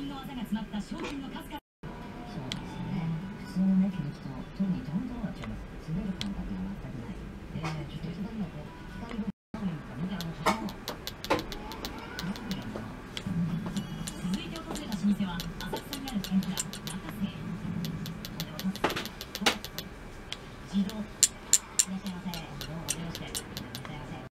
の技が詰まった商品の数々。 そうですね。普通のね、着る人とにどんどん違います。滑る感覚が全くない。ちょっと一番のこう